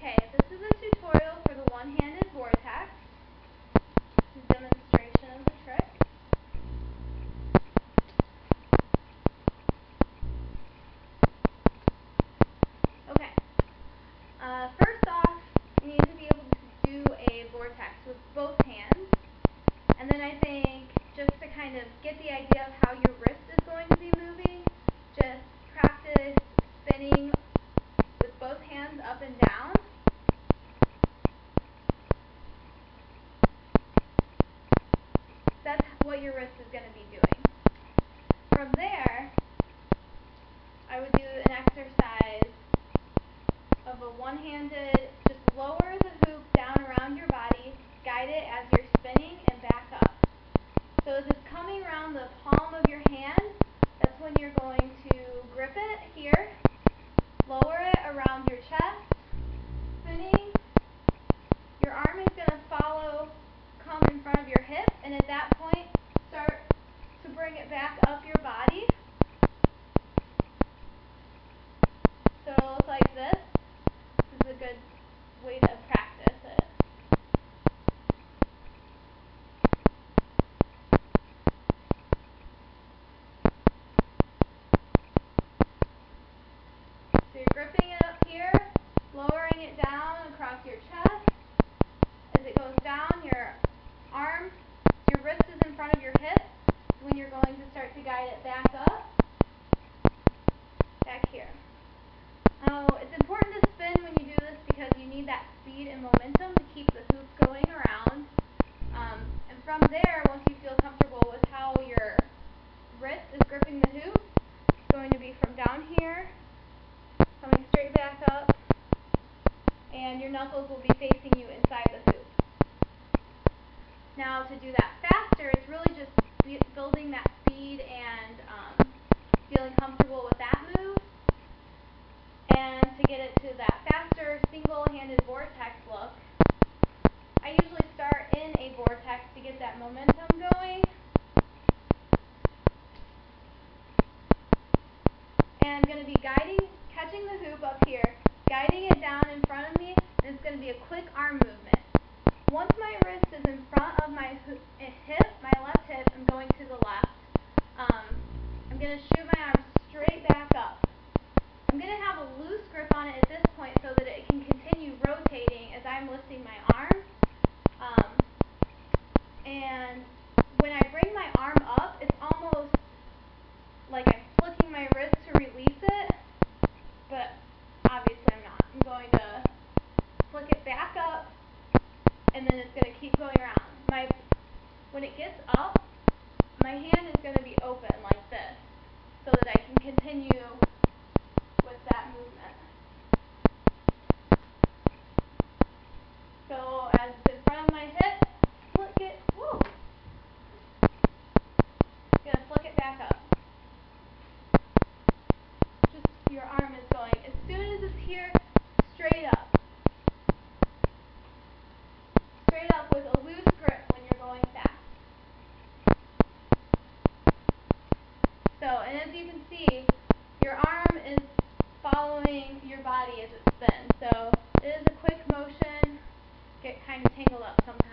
Okay, this is a tutorial for the one-handed Vortex. This is a demonstration of the trick. Okay, first off, you need to be able to do a Vortex with both hands. And then I think, just to kind of get the idea of how your wrist is going to be moving, just practice spinning with both hands up and down. That's what your wrist is going to be doing. From there, I would do an exercise of a one-handed, just lower the hoop down around your body, guide it as you're spinning, and back up. So as it's coming around the palm of your hand, that's when you're going to grip it here, lower it around your chest, spinning. Your arm is going to follow, come in front of your hip, and at that point, start to bring it back up your body. So it'll look like this. This is a good way to practice it. So you're gripping it up here, lowering it down across your chest. As it goes down, your arm, your wrist is in front of your hip. When you're going to start to guide it back up, back here. Now, it's important to spin when you do this because you need that speed and momentum to keep the hoop going around. And from there, once you feel comfortable with how your wrist is gripping the hoop, it's going to be from down here, coming straight back up, and your knuckles will be facing you inside the hoop. Now, to do that faster, it's really just building that speed and feeling comfortable with that move. And to get it to that faster single-handed Vortex look, I usually start in a Vortex to get that momentum going. And I'm going to be catching the hoop up here, guiding it down in front of me, and it's going to be a quick arm movement. Once my wrist is in front of my hip, my left hip, I'm going to the left. I'm going to shoot my arm straight back up. I'm going to have a loose grip on it at this point so that it can continue rotating as I'm lifting my arm. And when I bring my arm up, it's almost like I'm flicking my wrist to release it, but obviously I'm not. I'm going to flick it back up, and then it's going to keep going around. When it gets up, my hand is going to be open like this so that I can continue with that movement. So as it's in front of my hip, flick it, woo! Gonna flick it back up. Just your arm is going, as soon as it's here, straight up. Straight up with a loose grip when you're going fast. So, and as you can see, your arm is following your body as it spins. So it is a quick motion, get kind of tangled up sometimes.